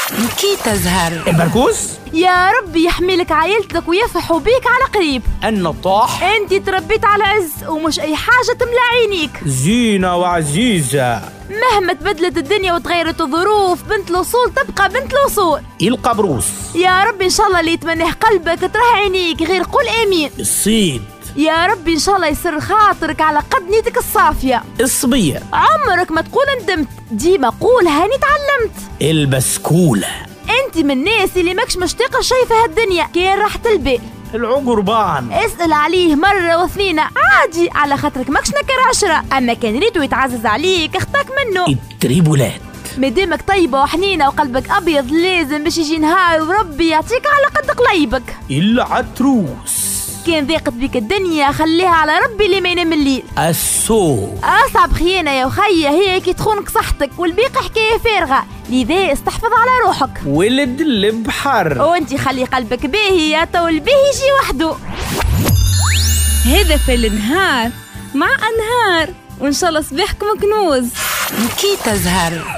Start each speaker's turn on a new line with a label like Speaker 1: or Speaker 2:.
Speaker 1: نكيت زهر.
Speaker 2: البركوس؟
Speaker 3: يا ربي يحميلك عائلتك ويفرحوا بيك على قريب.
Speaker 2: النطاح؟
Speaker 3: انت تربيت على عز ومش اي حاجة تملى عينيك.
Speaker 2: زينة وعزيزة.
Speaker 3: مهما تبدلت الدنيا وتغيرت الظروف بنت الوصول تبقى بنت الوصول.
Speaker 2: القبروس؟
Speaker 3: يا ربي ان شاء الله اللي يتمناه قلبك تراه عينيك، غير قول امين.
Speaker 2: الصيد؟
Speaker 3: يا ربي ان شاء الله يسر خاطرك على قد نيتك الصافية.
Speaker 2: الصبية؟
Speaker 3: عمرك ما تقول ندمت، ديما قول هاني تعلمت.
Speaker 2: البسكولة؟
Speaker 3: انت من الناس اللي ماكش مشتاق شي في هالدنيا كان راحة البال.
Speaker 2: العقربان؟
Speaker 3: اسأل عليه مرة واثنين عادي على خاطرك ماكش نكر 10، اما كان ريتو يتعزز عليك اختك منه.
Speaker 2: التريبولات؟
Speaker 3: مادامك طيبة وحنينة وقلبك ابيض لازم باش يجي نهار وربي يعطيك على قد قليبك.
Speaker 2: العتروس؟
Speaker 3: كان ضاقت بك الدنيا خليها على ربي اللي ما ينام الليل.
Speaker 2: السوق؟
Speaker 3: اصعب خيانة يا وخية هي كي تخونك صحتك والباقي حكاية فارغة، لذا استحفظ على روحك.
Speaker 2: ولد البحر؟
Speaker 3: وانتي خلي قلبك باهي يا تو الباهي يجي وحده.
Speaker 4: هذا في النهار مع أنهار، وإن شاء الله صباحكم كنوز.
Speaker 1: نكيت زهر.